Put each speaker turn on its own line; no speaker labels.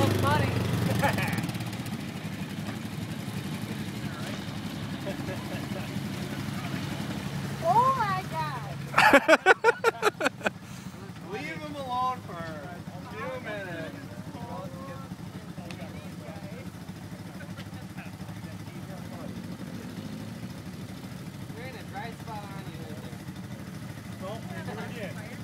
funny. Oh my God.
Leave him alone for a few minutes.
You're in a dry spot on you.
Oh, maybe we did.